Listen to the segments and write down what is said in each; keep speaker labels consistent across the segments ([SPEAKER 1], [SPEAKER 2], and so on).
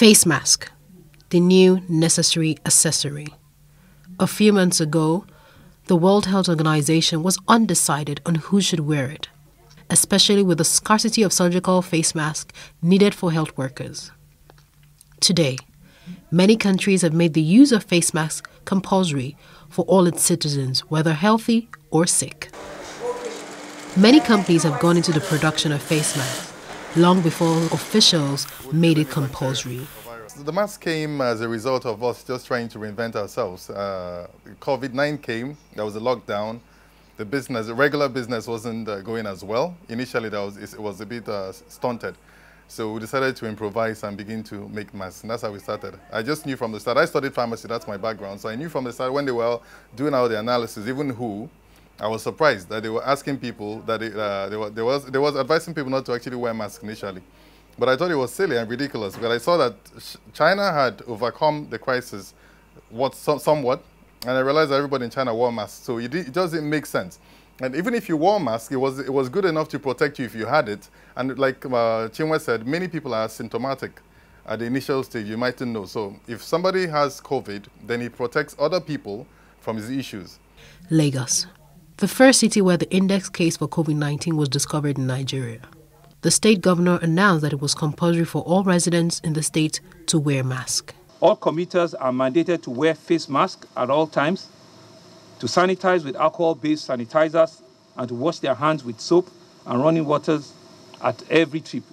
[SPEAKER 1] Face mask, the new necessary accessory. A few months ago, the World Health Organization was undecided on who should wear it, especially with the scarcity of surgical face masks needed for health workers. Today, many countries have made the use of face masks compulsory for all its citizens, whether healthy or sick. Many companies have gone into the production of face masks long before officials made it compulsory.
[SPEAKER 2] The mask came as a result of us just trying to reinvent ourselves. COVID-19 came, there was a lockdown. The regular business wasn't going as well. Initially, it was a bit stunted. So we decided to improvise and begin to make masks, and that's how we started. I just knew from the start. I studied pharmacy, that's my background, so I knew from the start when they were doing all the analysis, even WHO, I was surprised that they were asking people that they was advising people not to actually wear masks initially. But I thought it was silly and ridiculous because I saw that China had overcome the crisis somewhat, and I realized that everybody in China wore masks, so it doesn't make sense. And even if you wore a mask, it was good enough to protect you if you had it. And like Chinwe said, many people are symptomatic at the initial stage, you mightn't know. So if somebody has COVID, then it protects other people from these issues.
[SPEAKER 1] Lagos, the first city where the index case for COVID-19 was discovered in Nigeria. The state governor announced that it was compulsory for all residents in the state to wear masks.
[SPEAKER 3] All commuters are mandated to wear face masks at all times, to sanitize with alcohol-based sanitizers, and to wash their hands with soap and running waters at every trip.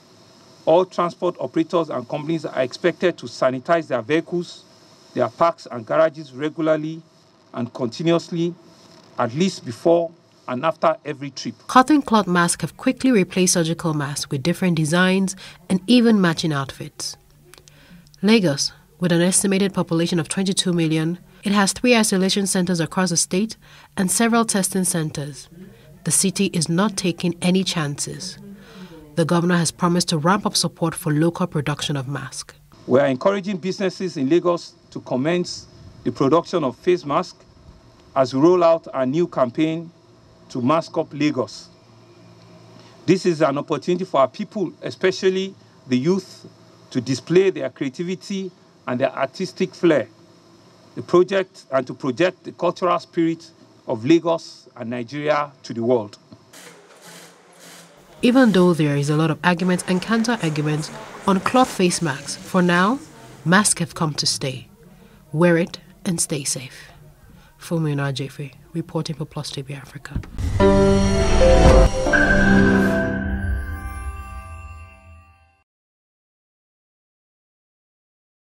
[SPEAKER 3] All transport operators and companies are expected to sanitize their vehicles, their parks and garages regularly and continuously, at least before and after every trip.
[SPEAKER 1] Cotton cloth masks have quickly replaced surgical masks with different designs and even matching outfits. Lagos, with an estimated population of 22 million, it has 3 isolation centers across the state and several testing centers. The city is not taking any chances. The governor has promised to ramp up support for local production of masks.
[SPEAKER 3] We are encouraging businesses in Lagos to commence the production of face masks as we roll out our new campaign to Mask Up Lagos. This is an opportunity for our people, especially the youth, to display their creativity and their artistic flair. To project the cultural spirit of Lagos and Nigeria to the world.
[SPEAKER 1] Even though there is a lot of arguments and counter-arguments on cloth face masks, for now, masks have come to stay. Wear it and stay safe. Funmi Onajefe, reporting for Plus TV Africa.